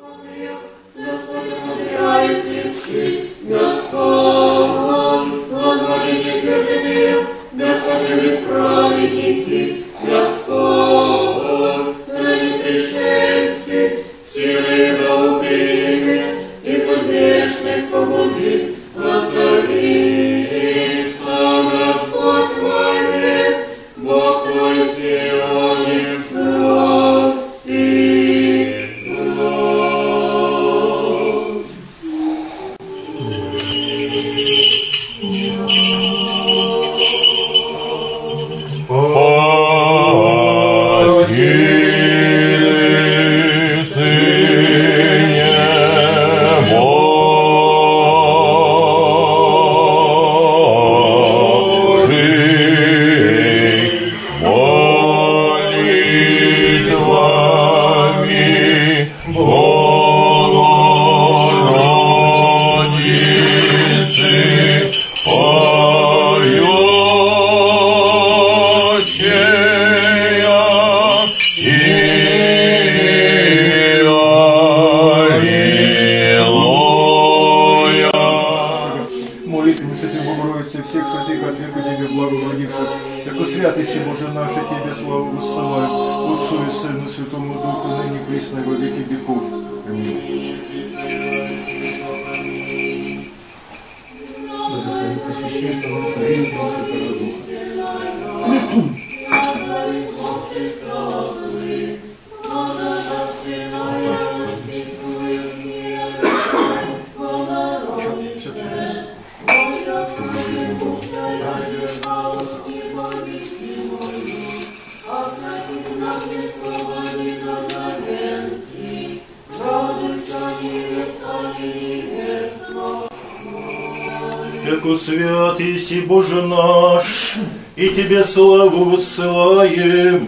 Яко свят еси, Боже наш, и Тебе славу воссылаем,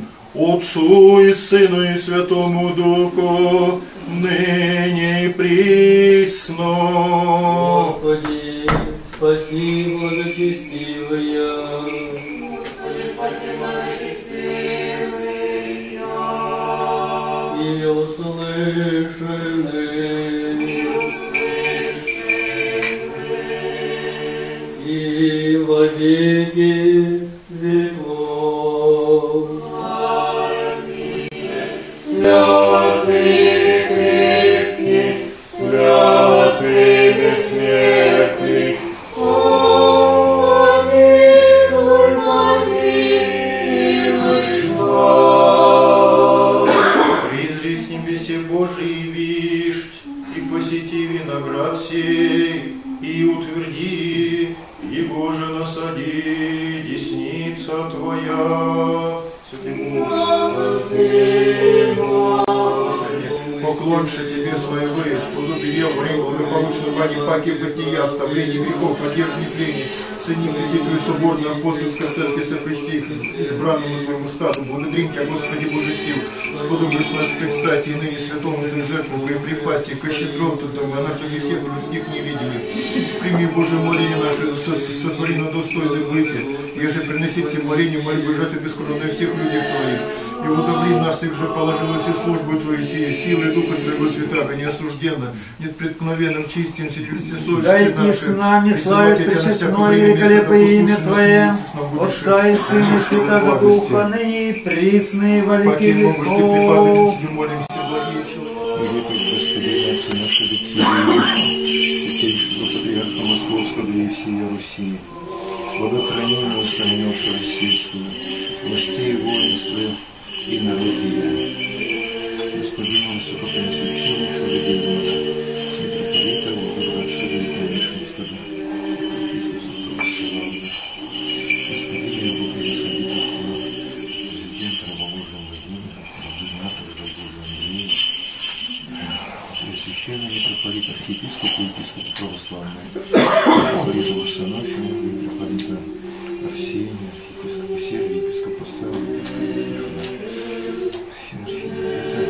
Отцу и Сыну и Святому Духу, ныне и присно. Господи, спаси, благочестивая. Господи, спаси, благочестивая. И услышанный. И во веки веков. Аминь. Святый крепкий, святый бессмертный, помилуй, помилуй нас. Призри с небесе Божий вишь, и посети виноград сей, и утверди, его же насади, десница Твоя. Поклонься Тебе своего, исподобие время, благополучного паки бытия, оставление грехов, одежды нетления, цени святителю соборной апостольской церкви сопричти их избранному Твоему стаду, благодарим Тебя, Господи Божий сил, сподобишь нас предстать и ныне святому Ты жертву, припасти ко щедром Твоему, а наших грехов людских не видели. Прими, Боже, моление наше, сотвори на достойное бытие, еже приносить Тебе моление, мольбы, жатвы бескровной всех людей Твоих, и удовли нас, их же положилось и службу Твою, силы Духа Твоего Святаго, неосужденно, непреткновенным, чистым, всесовестью дайте с нами славить пречестное и великолепное имя Твое, Отца и Сына и Святого Духа, ныне и присно и во веки веков. Патриарха Московского и всей Руси, благохранения устранившего сельского, властей воинства и народ ее. Господину высокопресвященнейшего Дедова, митрополита Волгоградского и Граничинского, Иисуса Славы, господина его превосходительства, президента Раболожного Владимира, губернатора Раболожного Андрея, Пресвященный митрополит, архиепископ и епископ православный, митрополита Варсонофия, митрополита Арсения, архиепископа Сергия, епископа Савы, епископа Тихона, архимандрита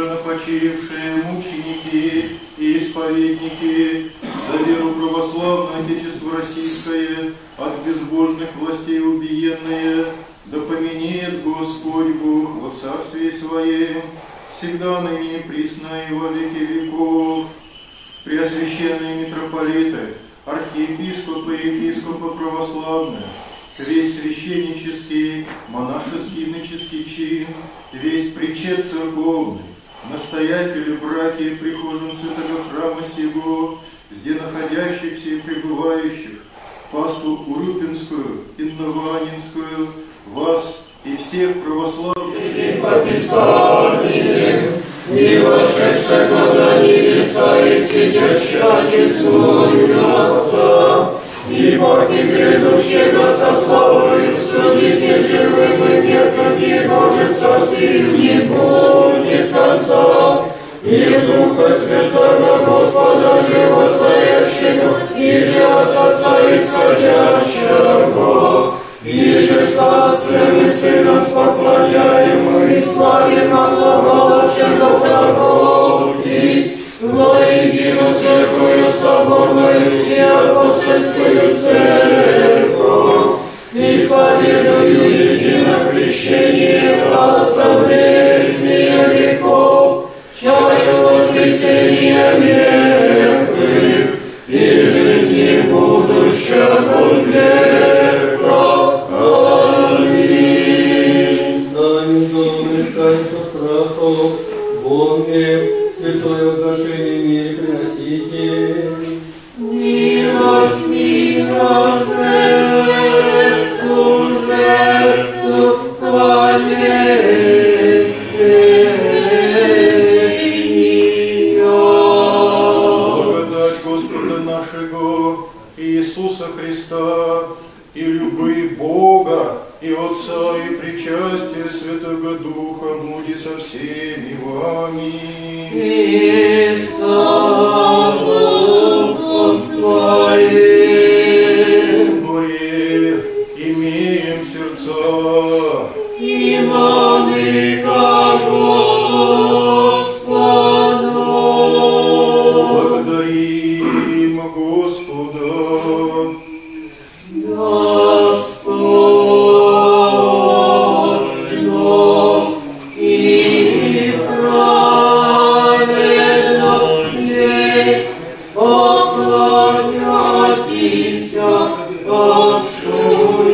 почившие мученики и исповедники, за веру православное Отечество Российское, от безбожных властей убиенное, да поменяет Господь Бог во Царстве Своем, всегда ныне присно и во веки веков. Преосвященные митрополиты, архиепископы и епископы православные, весь священнический, монашеский, иноческий чин, весь причет церковный, настоятели, братья и прихожан святого храма сего, где находящихся и пребывающих, пасту Урюпинскую, Иннованинскую, вас и всех православных. И по Писанию, и вошедшего на небеса, и сидящего одесную Отца, и поки грядущего со славою судите живым и мертвым, и Боже царствию не будет конца, и Духа Святого Господа животворящего, и же от Отца исходящего, и же со Отцем и Сыном споклоняем и славим глаголовшего пророки, воедино святую соборную и апостольскую церковь, исповедую едино крещение оставления грехов, чаю воскресения мертвых и жизни будущего века. Аминь. Знамя злобных качеств страхов, Боге, святое возношение мире приносите. Милость мира жертву хваления. Благодать Господа нашего Иисуса Христа и любви Бога и Отца и причастие Святого Духа будет со всеми вами. И со Духом Твоим. Горе имеем сердца, И молы ко Господу. благодарим Господа. Достойно и праведно есть поклоняйтесь Отцу и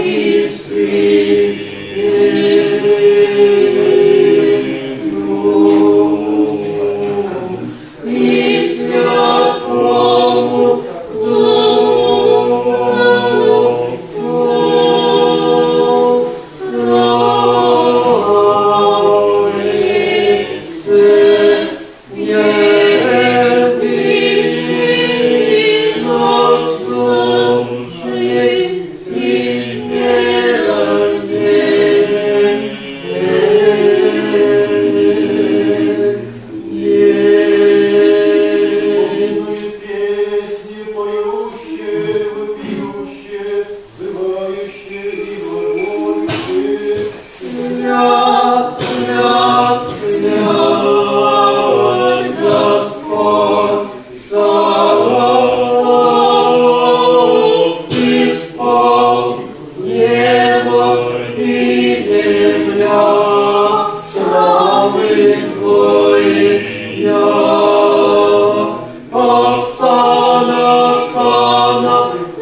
Сыну и Святому Духу. Песни поющие, вопиющие, взывающие и глаголющие. Свят, свят, свят, Господь Саваоф, исполн небо и земля, славы Твоя. Осанна, осанна,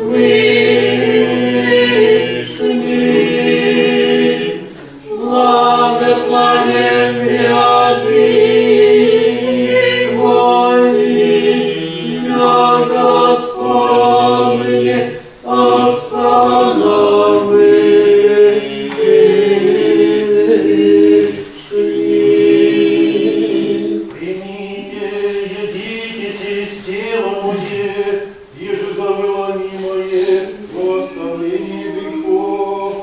вышний, благословен гряды Твои, на Господне, осанна, вышний. Примите, едитесь из тела мое, еже завылание мое, во оставление грехов.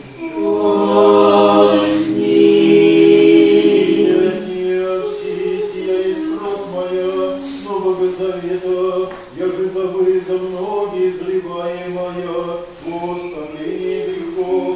Нового Завета, я же забыл за многие изливаемая во оставление грехов.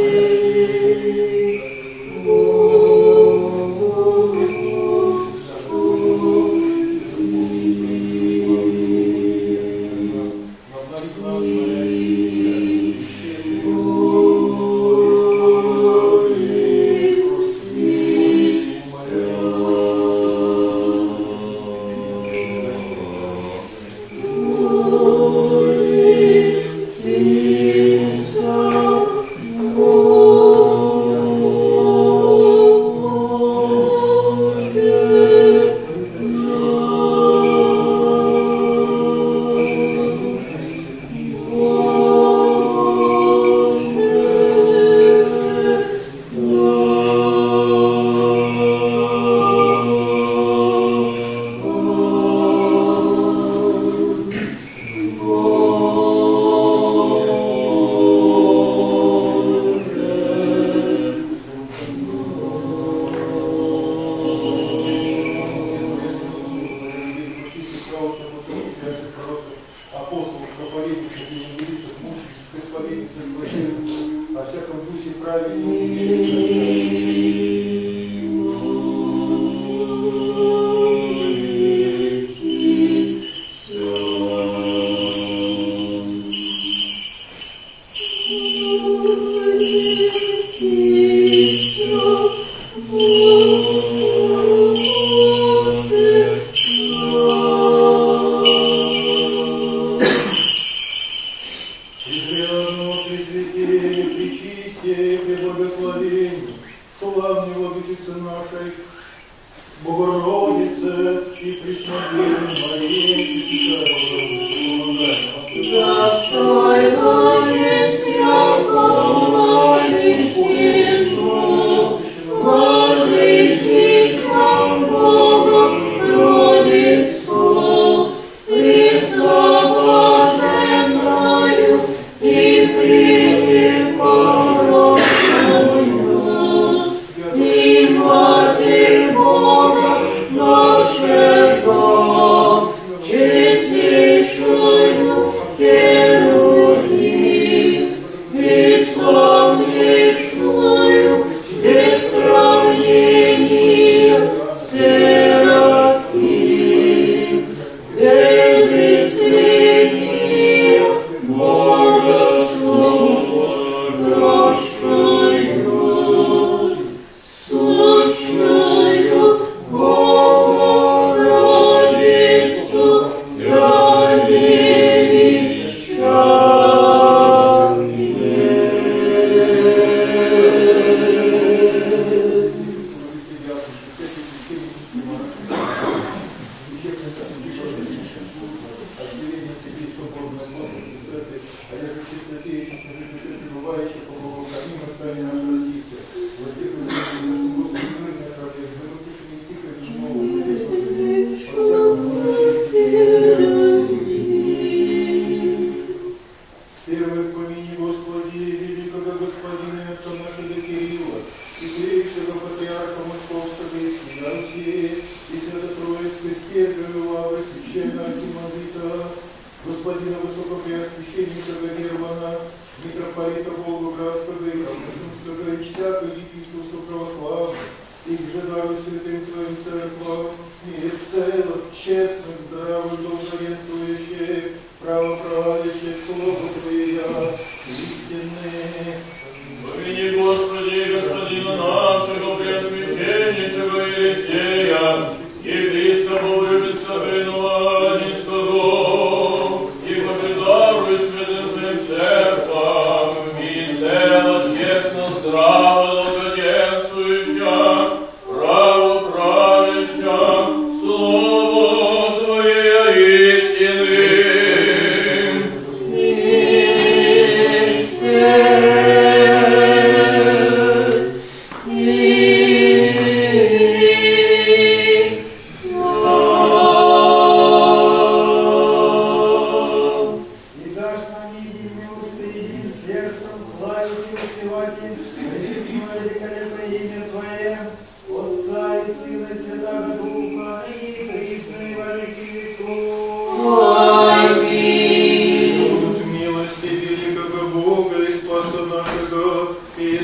Милости великого Бога и Спаса нашего, и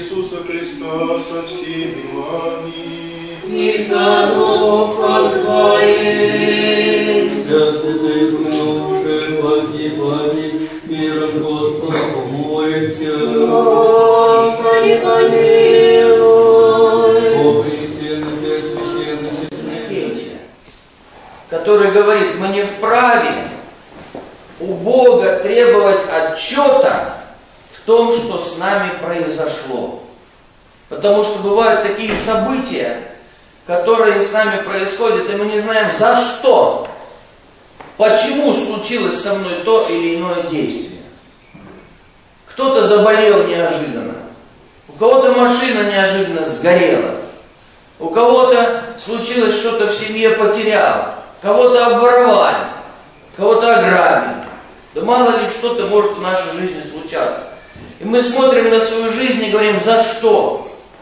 Отца со всеми вами. И со Духом Твоим. Вся святых минувших погибли, миром Господа помолимся. Господи, помилуй. О, пресвященный, священный, Петя, который говорит: мы не вправе у Бога требовать отчета в том, что с нами произошло. Потому что бывают такие события, которые с нами происходят, и мы не знаем за что, почему случилось со мной то или иное действие. Кто-то заболел неожиданно, у кого-то машина неожиданно сгорела, у кого-то случилось что-то в семье, потерял, кого-то обворовали, кого-то ограбили. Да мало ли что-то может в нашей жизни случаться. И мы смотрим на свою жизнь и говорим: за что?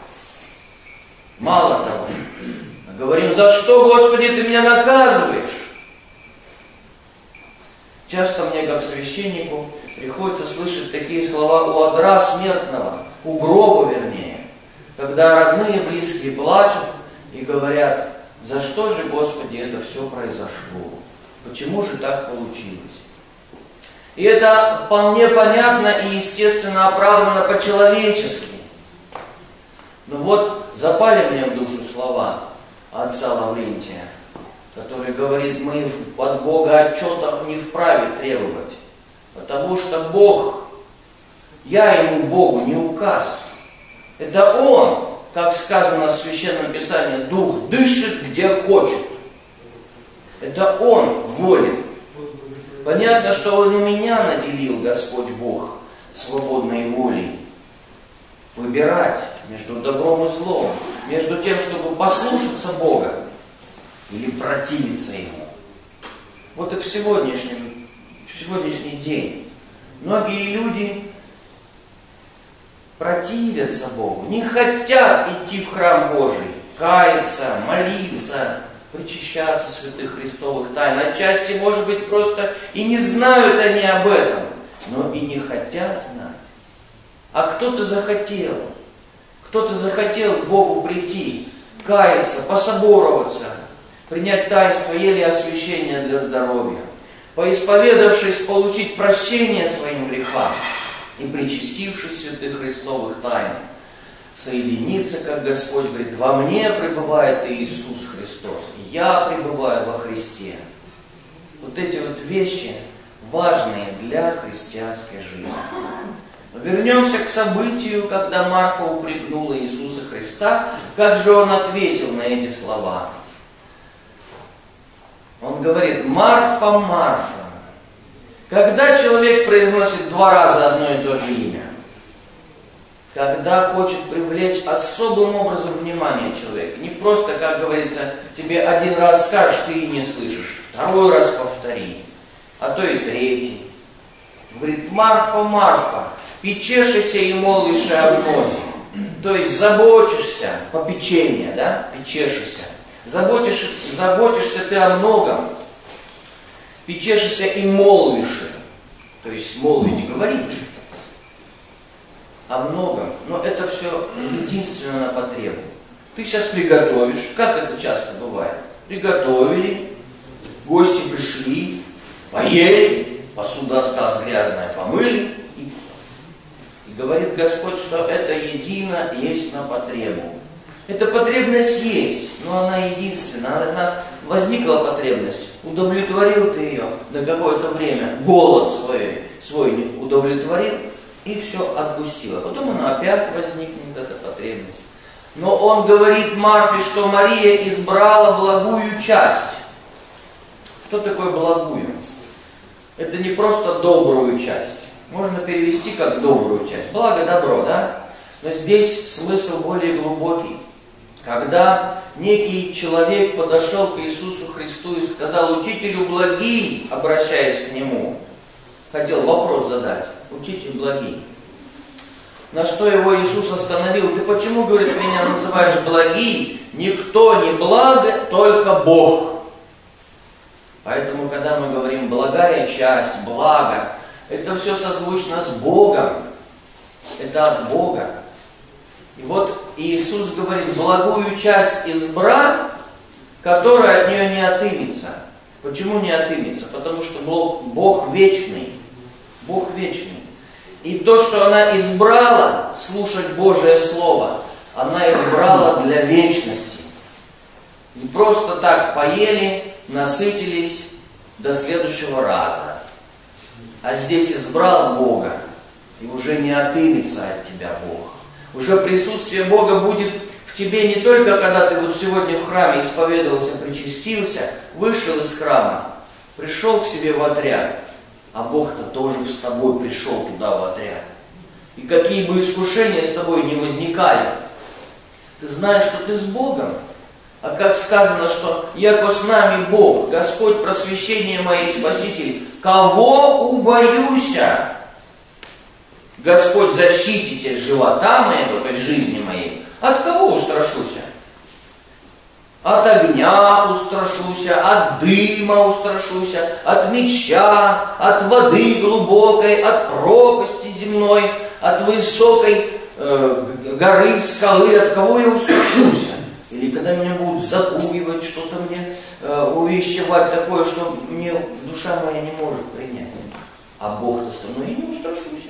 Мало того, говорим: за что, Господи, Ты меня наказываешь? Часто мне, как священнику, приходится слышать такие слова у одра смертного, у гроба вернее, когда родные, близкие плачут и говорят: за что же, Господи, это все произошло? Почему же так получилось? И это вполне понятно и естественно оправдано по-человечески. Но вот запали мне в душу слова отца Лаврентия, который говорит: мы от Бога отчета не вправе требовать, потому что Бог, я ему, Богу, не указ. Это Он, как сказано в Священном Писании, Дух дышит где хочет. Это Он волен. Понятно, что Он и меня наделил, Господь Бог, свободной волей выбирать между добром и злом, между тем, чтобы послушаться Бога или противиться Ему. Вот и в сегодняшний день многие люди противятся Богу, не хотят идти в храм Божий, каяться, молиться, причащаться святых христовых тайн. Отчасти, может быть, просто и не знают они об этом, но и не хотят знать. А кто-то захотел к Богу прийти, каяться, пособороваться, принять таинство ели освящения для здоровья, поисповедавшись, получить прощение своим грехам и причастившись святых христовых тайн, соединиться, как Господь говорит: во мне пребывает Иисус Христос, я пребываю во Христе. Вот эти вот вещи важные для христианской жизни. Вернемся к событию, когда Марфа упрекнула Иисуса Христа. Как же Он ответил на эти слова? Он говорит: Марфа, Марфа. Когда человек произносит 2 раза одно и то же имя, когда хочет привлечь особым образом внимание человека, не просто, как говорится, тебе 1 раз скажешь, ты и не слышишь, 2 раз повтори, а то и 3. Говорит: Марфа, Марфа, печешься и молвишь о мнозе. То есть заботишься, попечение, да, печешься. Заботишься ты о многом, печешься и молвишь. То есть молвить, говорить о многом, но это все единственно на потребу. Ты сейчас приготовишь, как это часто бывает. Приготовили, гости пришли, поели, посуда осталась грязная, помыли. И говорит Господь, что это едино есть на потребу. Эта потребность есть, но она единственная. Она возникла потребность, удовлетворил ты ее на какое-то время, голод свой не удовлетворил, и все отпустила. Потом она опять возникнет, эта потребность. Но он говорит Марфе, что Мария избрала благую часть. Что такое благую? Это не просто добрую часть. Можно перевести как добрую часть. Благо, добро, да? Но здесь смысл более глубокий. Когда некий человек подошел к Иисусу Христу и сказал: «Учителю благий», обращаясь к Нему, хотел вопрос задать: «Учитель благий». На что его Иисус остановил: «Ты почему, говорит, меня называешь благий? Никто не благ, только Бог». Поэтому, когда мы говорим благая часть, благо, это все созвучно с Богом. Это от Бога. И вот Иисус говорит, благую часть избрал, которая от нее не отымется. Почему не отымется? Потому что Бог вечный. Бог вечный. И то, что она избрала, слушать Божие Слово, она избрала для вечности. Не просто так поели, насытились до следующего раза. А здесь избрал Бога, и уже не отымется от тебя Бог. Уже присутствие Бога будет в тебе не только, когда ты вот сегодня в храме исповедовался, причастился, вышел из храма, пришел к себе в отряд, а Бог-то тоже с тобой пришел туда в отряд. И какие бы искушения с тобой не возникали, ты знаешь, что ты с Богом. А как сказано, что «Яко с нами Бог, Господь просвещение мое и Спаситель, кого убоюся?» Господь защитите живота моего, то есть жизни моей. От кого устрашуся? От огня устрашуся, от дыма устрашуся, от меча, от воды глубокой, от пропасти земной, от высокой горы, скалы. От кого я устрашуся? Или когда меня будут запугивать, что-то мне увещевать такое, что мне душа моя не может принять. А Бог-то со мной и не устрашуся.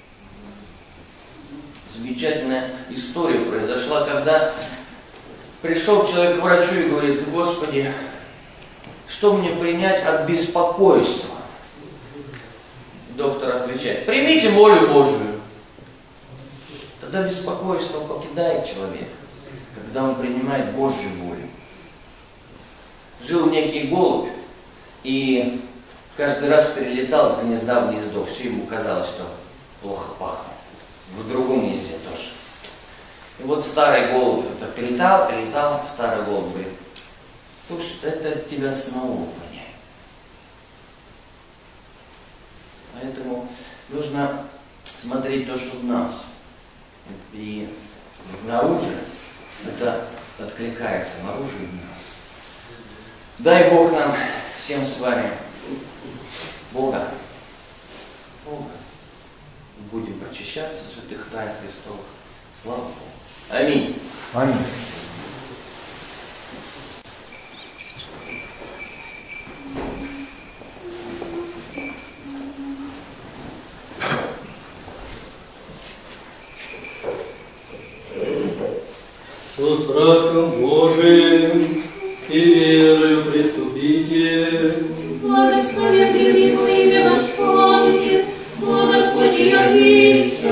Замечательная история произошла, когда пришел человек к врачу и говорит: Господи, что мне принять от беспокойства? Доктор отвечает: примите волю Божию. Тогда беспокойство покидает человека, когда он принимает Божью волю. Жил некий голубь, и каждый раз перелетал с гнезда в гнездо. Все ему казалось, что плохо пахнет. В другом месте тоже. И вот старый голубь так летал, старый голубь говорит: слушай, это от тебя самого воняет. Поэтому нужно смотреть то, что в нас. И наружу это откликается, наружу и в нас. Дай Бог нам всем с вами Бога. Будем причащаться святых тайн Христовых. Слава Богу. Аминь. Аминь. Со страхом Божиим и верою приступите. Благословен во имя Господне, о Господи, явися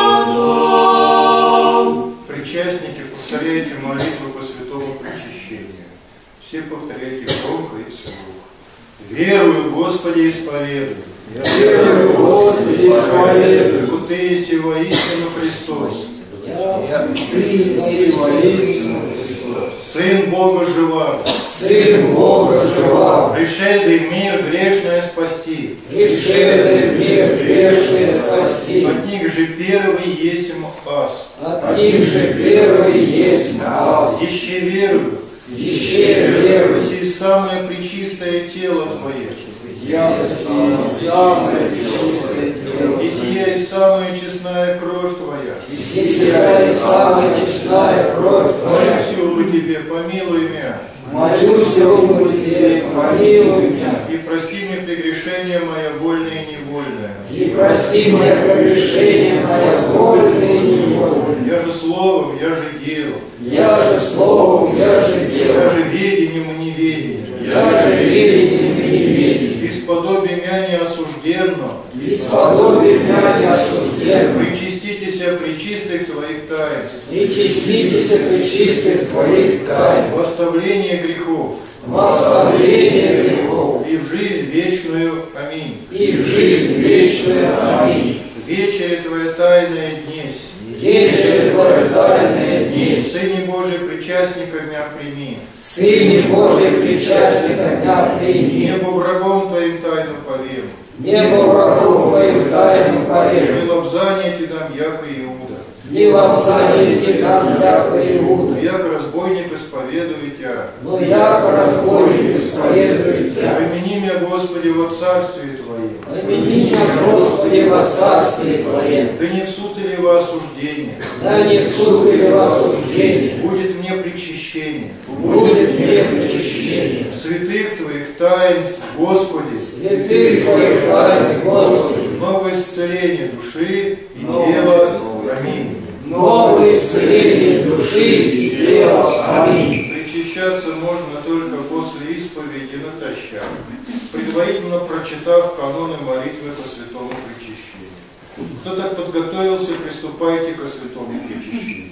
нам. Причастники, повторяйте молитву по святому причащению. Все повторяйте громко и вслух. Верую, Господи, исповедую. Верую, Господи, исповедую. Что Ты еси воистину Христос, Ты еси воистину Христос, Сын Бога живаго, Сын Бога живаго, пришедший в мир грешное спасти. пришедший в мир грешный спасти. От них же первый есмь аз. От них же первый есть аз. Еще верую, Еще верую, еси самое пречистое тело Твое, я самое чистое тело, и сия и самая честная кровь Твоя. и сия и самая честная кровь Твоя. Молюсь у Тебе, помилуй меня, Молюсь, руку Тебе, помилуй меня, и прости мне прегрешение мое вольное и невольное. и прости мне прегрешение мое вольное и невольное. Я же словом, я же делом, Я же словом, я же я делом, же ведением и неведением, я же ведением и неведением. бесподобие меня неосужденно, Бесподобие меня не осужден, причаститесь причистых Твоих таинств, причаститесь пречистых Твоих тайн, в оставление грехов в оставление грехов и в жизнь вечную. Аминь. и в жизнь вечную. Аминь. Вечере Твоя тайная днесь, Вечер Твоя тайные и дни, Сыне Божий причастника меня прими, Сыне Божий причастника меня прими, небо врагом Твоим тайну повем, небо врагом Твоим тайну поверь, и лобзание Ти дам, яко Иуда, не лобзаните там, яко Иуда, яко разбойник исповедую Тя. но яко разбойник исповедую Тебя. Помяни меня, Господи, во царстве Твоем, помяни меня, Господи, во царстве Твоем. Да не в суд или во осуждение, Да не в суд или во осуждение, будет мне причащение будет мне причащение. святых Твоих таинств, Господи, Святых Твоих тайн, Господи, новое исцеление души и тела. Аминь. новое исцеление души и тела. Аминь. Причащаться можно только после исповеди натощак, предварительно прочитав каноны молитвы по святому причащению. Кто так подготовился, приступайте ко святому причащению.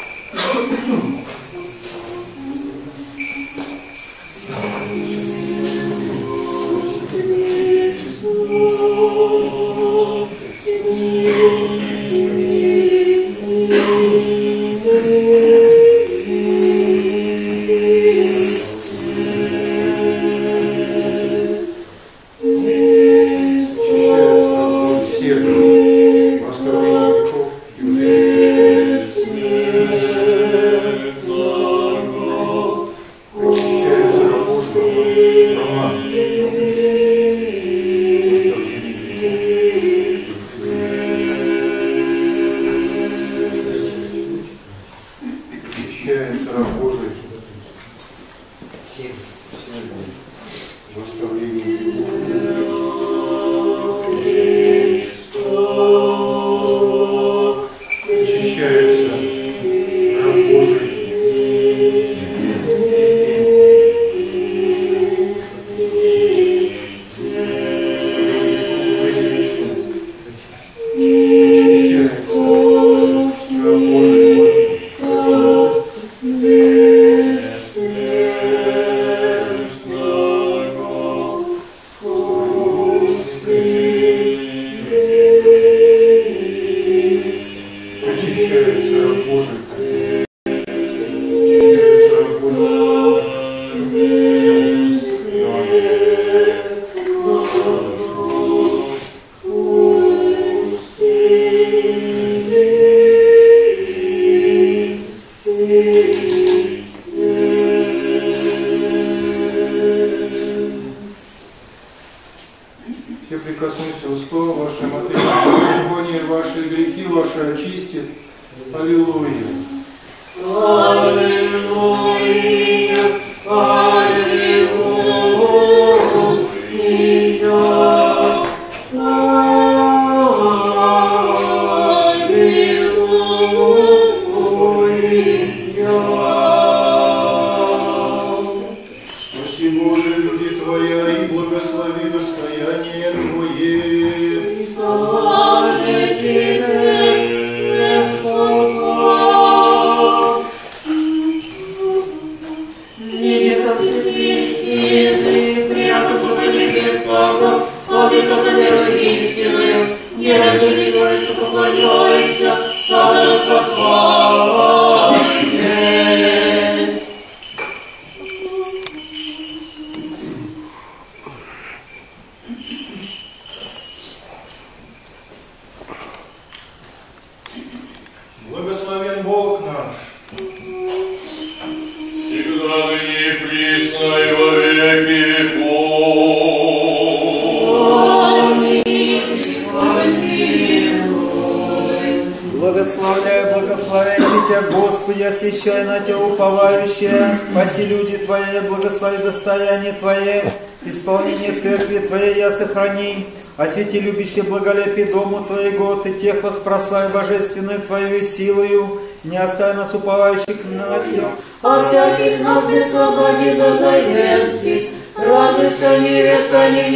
Благословен Бог наш, всегда ныне и присно и во веки Благословляй, благословяйте Тебя, Господи, освящай на Тебя уповающие, спаси люди Твои, благослови достояние Твое, исполнение церкви Твоей я сохрани, освети любящие благолепие дому Твоего, Ты тех воспрославь божественную Твою силою, не оставь нас уповающих на Тебя. От всяких нас без свободы до заветки, радуйся, невеста, не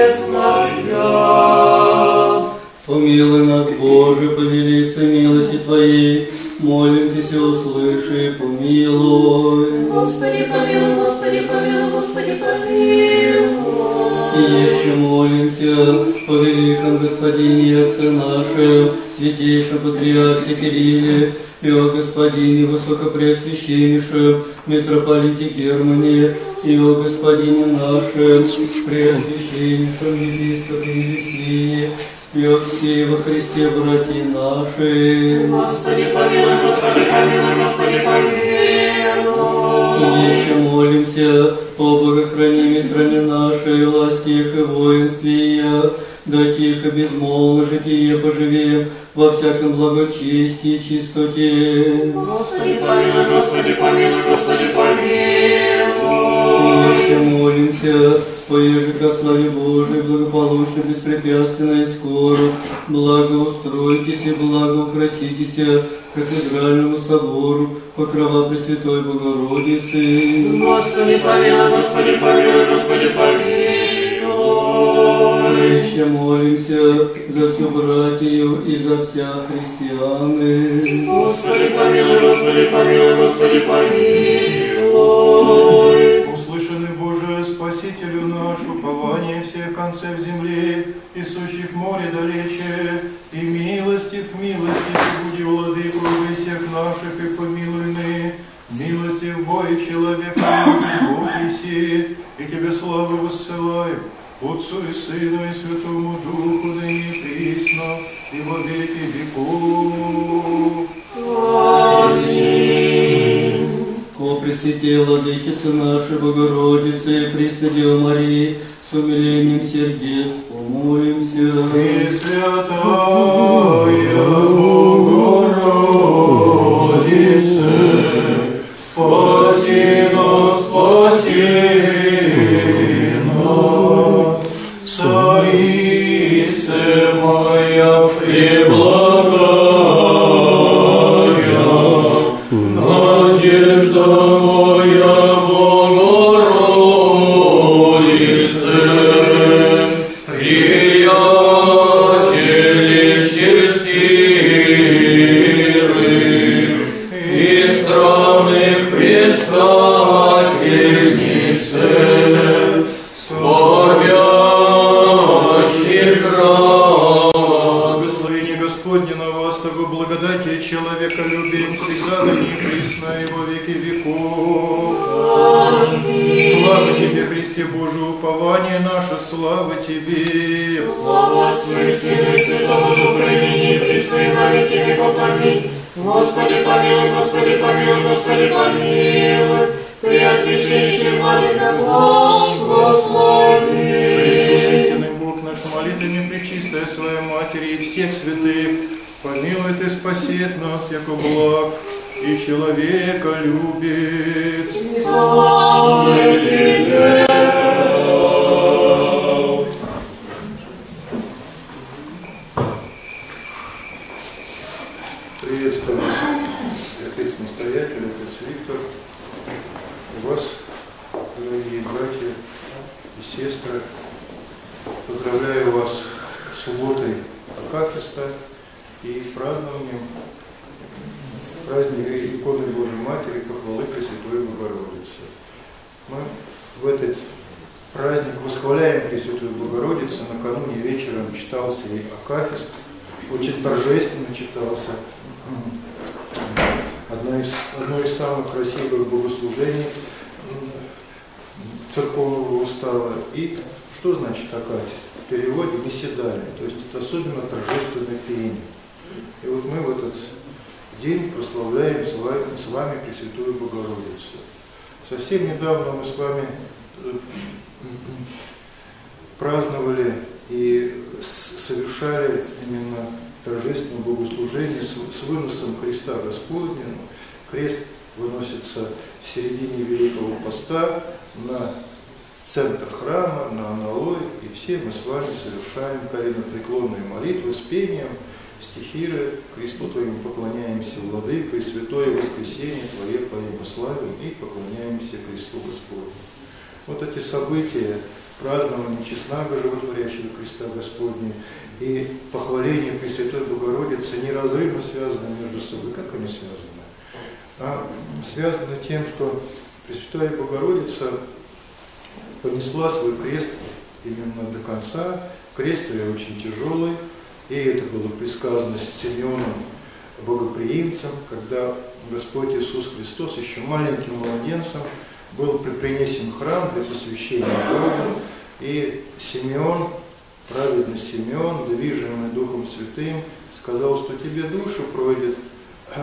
невестная. Помилуй нас, Боже, по велице милости Твоей, молим Ты, все услыши, помилуй. Господи, помилуй, Господи, помилуй, Господи, помилуй. И еще молимся по великом Господине Отце нашем, святейшем Патриархе Кирилле, и о Господине Высокопреосвященнейшем митрополите Германе, и о Господине нашем Преосвященнейшем епископе Елисее, и о всей во Христе братья наши. Господи, помилуй, Господи, помилуй, Господи, помилуй. И еще молимся о богохранимой стране нашей, власти их и воинстве ее, да тихо, безмолвно житие поживеем, во всяком благочестии и чистоте. Господи помилуй, Господи помилуй, Господи помилуй. Еще молимся, поеже ко славе Божией, благополучно, беспрепятственно и скоро, благоустройтесь и благоукраситесь к кафедральному собору, покрова Пресвятой Богородицы. Господи помилуй, Господи помилуй, Господи помилуй. Еще молимся за всю братью и за вся христианы. Господи помилуй, Господи помилуй, Господи помилуй. Услышаны, Боже, Спасителю наш, упование всех концев земли, и сущих море далече, и милостив, буди, владыку всех наших, и помилуй ны, милостив бой человека, Бог еси, и Тебе славу воссылаю, Отцу и Сыну и Святому Духу, ныне и присно, и во веки веков. Аминь. О Пресвятей Владычице нашей Богородице, Пресвятой Деве Марии, с умилением сердец помолимся. Пресвятая Богородице, спаси нас, Царице моя преблагая, надежда моя Богородице, приятели счастливых и странных предстательнице, благословение Господне на вас, того благодати человека любим, всегда ныне и присно и во веки веков. Слава Тебе, Христе Божий, упование наше, слава Тебе. Слава Отцу и Сыну и Святому Духу, и ныне и присно и во веки веков. Аминь. Господи помилуй, Господи помилуй, Господи помилуй. Преосвященнейший владыка, благослови. Христос, истинный Бог наш, молитвами пречистая Своей Матери и всех святых, помилует и спасет нас, яко благ и человека любит. Слава Тебе. Приветствую вас, отец-настоятель, отец Виктор, и вас, дорогие братья и сестры. Поздравляю вас с субботой Акафиста и празднованием праздника иконы Божией Матери, похвалы Пресвятой Богородицы. Мы в этот праздник восхваляем Пресвятую Богородицу. Накануне вечером читался и Акафист, очень торжественно читался. Одно из самых красивых богослужений церковного устава. И что значит Акафист? В переводе «неседальный», то есть это особенно торжественное пение. И вот мы в этот день прославляем с вами Пресвятую Богородицу. Совсем недавно мы с вами праздновали и совершали именно торжественное богослужение с выносом Христа Господня. Крест выносится в середине Великого Поста на центр храма, на аналой, и все мы с вами совершаем коленопреклонные молитвы с пением стихиры «Кресту Твоему поклоняемся, Владыка, и святое воскресение Твое поимо славим, и поклоняемся Кресту Господню». Вот эти события, празднование честного животворящего Креста Господня и похваление Пресвятой Богородицы неразрывно связаны между собой. Как они связаны? Связаны тем, что Пресвятая Богородица понесла свой крест именно до конца. Крест ее очень тяжелый, и это было предсказано Симеоном Богоприимцем, когда Господь Иисус Христос еще маленьким младенцем был принесен в храм для посвящения Богу, и Симеон, праведный Симеон, движимый Духом Святым, сказал, что тебе душу пройдет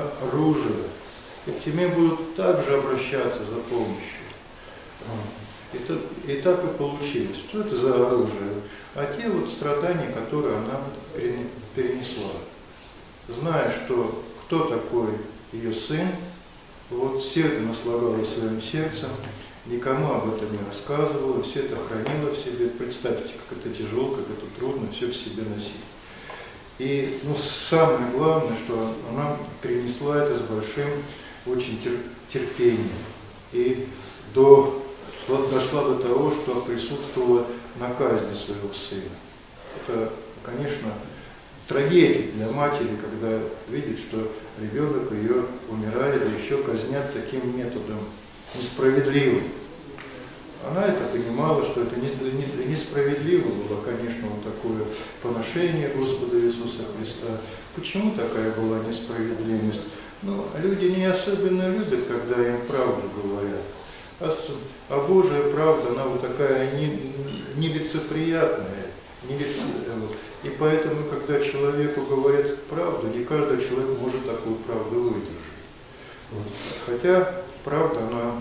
оружие, и к тебе будут также обращаться за помощью. И так и получилось. Что это за оружие? А те вот страдания, которые она перенесла. Зная, что кто такой ее сын, вот все это наслагала своим сердцем, никому об этом не рассказывала, все это хранила в себе. Представьте, как это тяжело, как это трудно, все в себе носить. И самое главное, что она перенесла это с большим очень терпением. И дошла до того, что присутствовала на казни своего сына. Это, конечно, трагедия для матери, когда видит, что ребенок ее умирает, да еще казнят таким методом несправедливым. Она это понимала, что это несправедливо было, конечно, вот такое поношение Господа Иисуса Христа. Почему такая была несправедливость? Люди не особенно любят, когда им правду говорят. А Божья правда, она вот такая нелицеприятная. И поэтому, когда человеку говорят правду, не каждый человек может такую правду выдержать. Хотя правда, она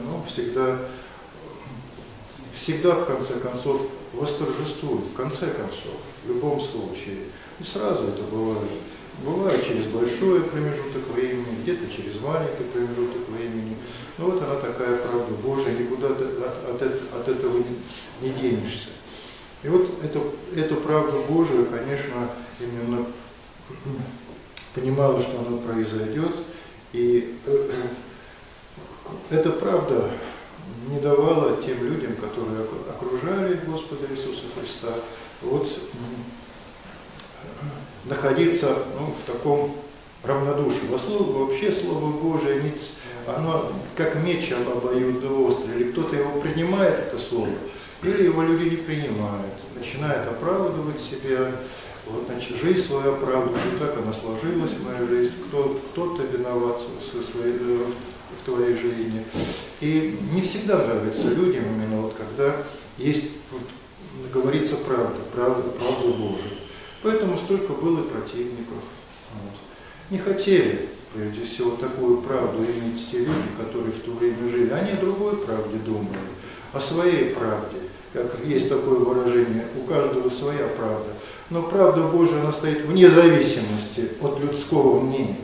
всегда в конце концов восторжествует, в конце концов, в любом случае. И сразу это бывает. Бывает через большой промежуток времени, где-то через маленький промежуток времени. Но вот она такая правда Божия, никуда от этого не денешься. И вот эту правду Божию, конечно, именно понимала, что она произойдет. И эта правда не давала тем людям, которые окружали Господа Иисуса Христа, находиться в таком равнодушии. Вообще Слово Божие, оно как меч обоюдоострый. Или кто-то его принимает, это Слово, или его люди не принимают. Начинают оправдывать себя, жизнь свою оправдывать, так она сложилась, моя жизнь, кто-то виноват в твоей жизни. И не всегда нравится людям именно когда есть, говорится правда Божия. Поэтому столько было противников. Не хотели, прежде всего, такую правду иметь те люди, которые в то время жили. Они о другой правде думали, о своей правде. Как есть такое выражение, у каждого своя правда. Но правда Божия, она стоит вне зависимости от людского мнения.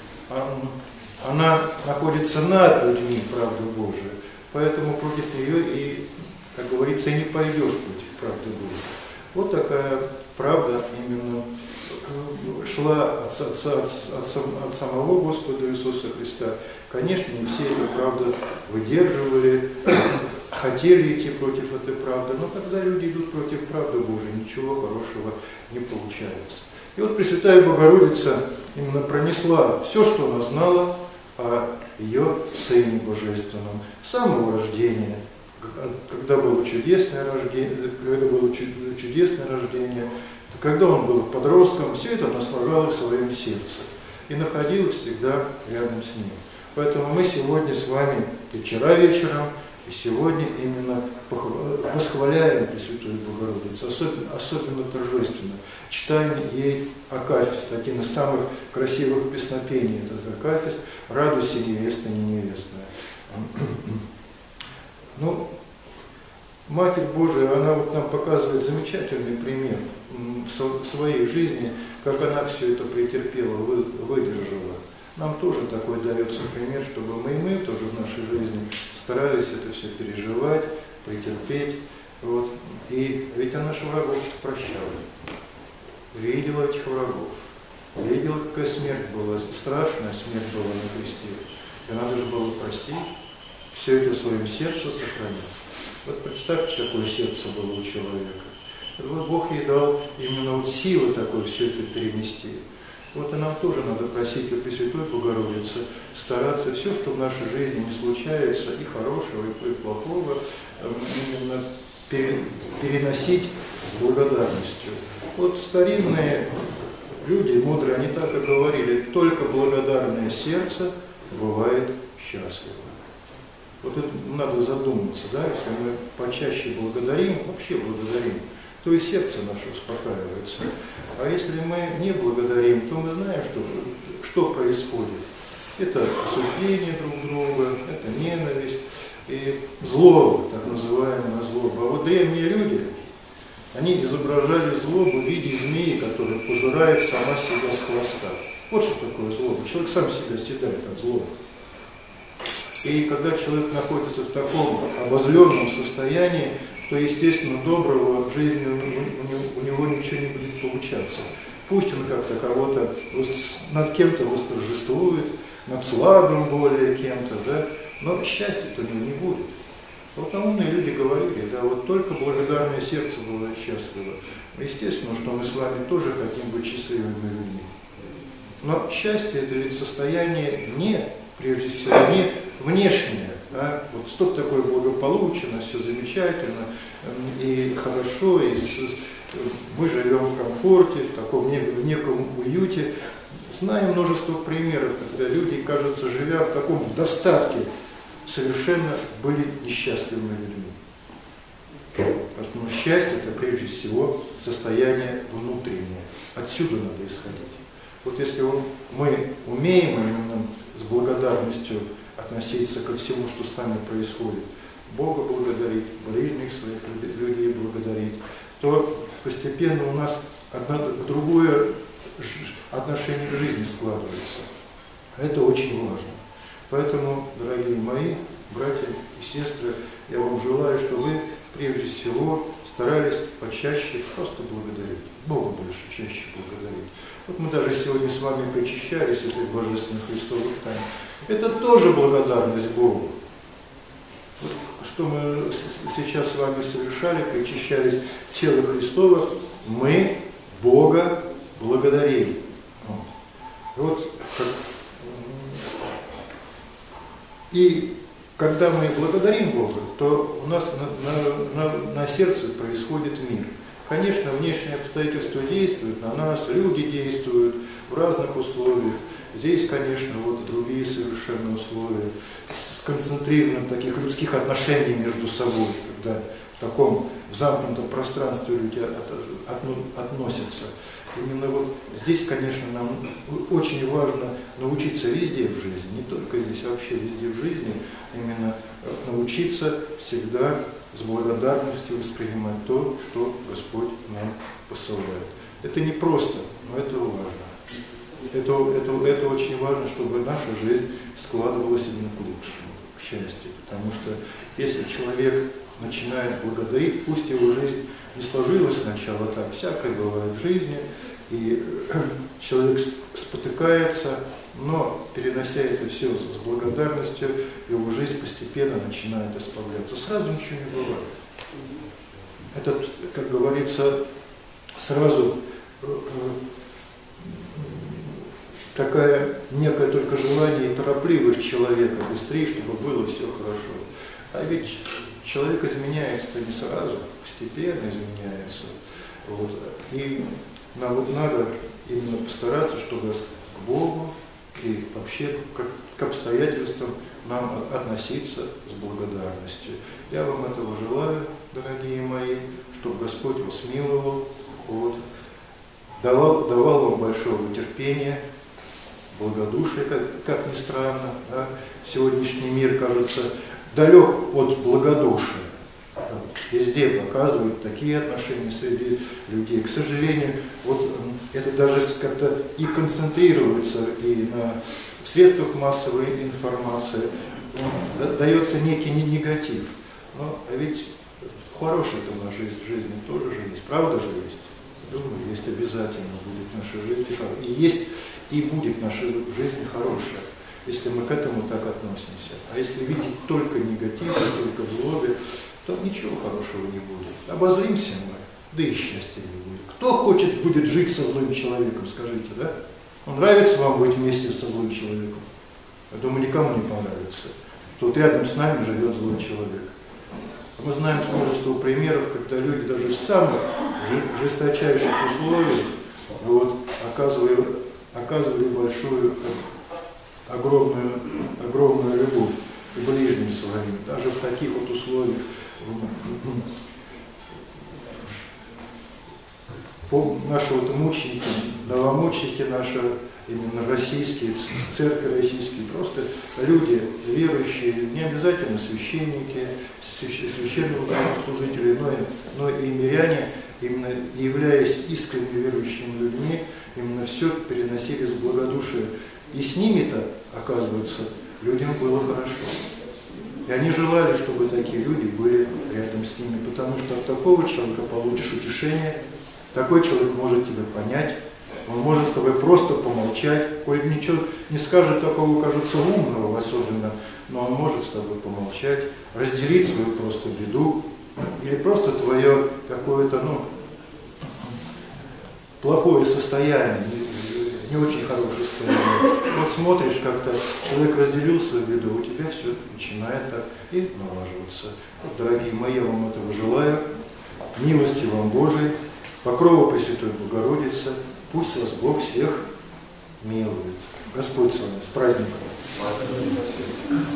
Она находится над людьми, правда Божия. Поэтому против нее и, как говорится, и не пойдешь против правды Божией. Вот такая правда именно шла от самого Господа Иисуса Христа. Конечно, не все эту правду выдерживали, хотели идти против этой правды, но когда люди идут против правды Божией, ничего хорошего не получается. И вот Пресвятая Богородица именно пронесла все, что она знала о ее Сыне Божественном, с самого рождения, когда было чудесное рождение, когда он был подростком, все это она слагала в своем сердце и находилась всегда рядом с ним. Поэтому мы сегодня с вами и вчера вечером, и сегодня именно восхваляем Пресвятую Богородицу, особенно торжественно. Читаем ей акафист, один из самых красивых песнопений, этот акафист «Радуйся, невеста не невестная». Матерь Божия, она нам показывает замечательный пример в своей жизни, как она все это претерпела, выдержала. Нам тоже такой дается пример, чтобы мы тоже в нашей жизни старались это все переживать, претерпеть. И ведь она же врагов прощала. Видела этих врагов. Видела, какая смерть была, страшная смерть была на кресте. И надо же было простить, все это в своем сердце сохранить. Вот представьте, какое сердце было у человека. Бог ей дал именно силы такой все это перенести. И нам тоже надо просить у Пресвятой Богородицы стараться все, что в нашей жизни не случается, и хорошего, и плохого, именно переносить с благодарностью. Старинные люди, мудрые, они так и говорили, только благодарное сердце бывает счастливо. Это надо задуматься, если мы почаще благодарим, вообще благодарим, то и сердце наше успокаивается. А если мы не благодарим, то мы знаем, что происходит. Это осуждение друг друга, это ненависть, и злоба, так называемая злоба. А вот древние люди, они изображали злобу в виде змеи, которая пожирает сама себя с хвоста. Вот что такое злоба. Человек сам себя съедает от злобы. И когда человек находится в таком обозленном состоянии, то, естественно, доброго в жизни у него ничего не будет получаться. Пусть он как-то кого-то над кем-то восторжествует, над слабым более кем-то, да, но счастья-то у него не будет. Вот умные люди говорили, да, вот только благодарное сердце бывает счастливо. Естественно, что мы с вами тоже хотим быть счастливыми людьми. Но счастье — это ведь состояние не, прежде всего, не внешнее. Да? Вот что такое благополучно, все замечательно и хорошо, и мы живем в комфорте, в таком неком уюте. Знаем множество примеров, когда люди, кажется, живя в таком достатке, совершенно были несчастливыми людьми. Потому что счастье — это прежде всего состояние внутреннее. Отсюда надо исходить. Вот если мы умеем именно с благодарностью относиться ко всему, что с нами происходит, Бога благодарить, ближних своих людей благодарить, то постепенно у нас другое отношение к жизни складывается. Это очень важно. Поэтому, дорогие мои братья и сестры, я вам желаю, чтобы вы прежде всего старались почаще просто благодарить. Бога больше чаще благодарить. Вот мы даже сегодня с вами причащались этой божественной Христовой тайны. Это тоже благодарность Богу. Вот, что мы сейчас с вами совершали, причащались тела Христова, мы Бога благодарили. Вот, и когда мы благодарим Бога, то у нас на сердце происходит мир. Конечно, внешние обстоятельства действуют на нас, люди действуют в разных условиях. Здесь, конечно, вот другие совершенно условия, сконцентрированы в таких людских отношениях между собой, когда в замкнутом пространстве люди относятся. Именно вот здесь, конечно, нам очень важно научиться везде в жизни, не только здесь, а вообще везде в жизни, именно научиться всегда с благодарностью воспринимать то, что Господь нам посылает. Это не просто, но это важно. Это очень важно, чтобы наша жизнь складывалась именно к лучшему, к счастью. Потому что если человек начинает благодарить, пусть его жизнь не сложилась сначала так, всякое бывает в жизни, и человек спотыкается, но перенося это все с благодарностью, его жизнь постепенно начинает исправляться. Сразу ничего не бывает. Это, как говорится, сразу такая некое только желание и торопливость человека, быстрее, чтобы было все хорошо. А ведь человек изменяется не сразу, постепенно изменяется. Вот. И надо именно постараться, чтобы к Богу и вообще к обстоятельствам нам относиться с благодарностью. Я вам этого желаю, дорогие мои, чтобы Господь вас миловал, вот, давал вам большого терпения, благодушия, как ни странно. Да? Сегодняшний мир, кажется, далек от благодушия. Везде показывают такие отношения среди людей. К сожалению, вот это даже как-то и концентрируется и на средствах массовой информации. Дается некий негатив. Но ведь хорошая-то у нас жизнь в жизни тоже же есть. Правда же есть? Думаю, есть обязательно будет в нашей жизни. И есть и будет наша жизнь хорошая, если мы к этому так относимся. А если видеть только негатив, только злобе, то ничего хорошего не будет. Обозримся мы, да и счастья не будет. Кто хочет будет жить со злым человеком, скажите, да? Нравится вам быть вместе со злым человеком? Я думаю, никому не понравится. Тут рядом с нами живет злой человек. Мы знаем множество примеров, когда люди даже в самых жесточайших условиях вот, оказывали большую, огромную любовь к ближним своим. Даже в таких вот условиях. Наши вот мученики, новомученики наши, именно российские, церкви российские, просто люди верующие, не обязательно священники, священнослужители, но и миряне, именно являясь искренне верующими людьми, именно все переносили с благодушия. И с ними-то, оказывается, людям было хорошо. И они желали, чтобы такие люди были рядом с ними, потому что от такого человека получишь утешение, такой человек может тебя понять, он может с тобой просто помолчать, коль ничего не скажет такого, кажется, умного особенно, но он может с тобой помолчать, разделить свою просто беду, или просто твое какое-то, плохое состояние, не очень хорошее состояние. Вот смотришь, как-то человек разделил свою беду, у тебя все начинает так и налаживаться. Вот, дорогие мои, я вам этого желаю, милости вам Божией, покрова Пресвятой Богородицы, пусть вас Бог всех милует. Господь с вами, с праздником!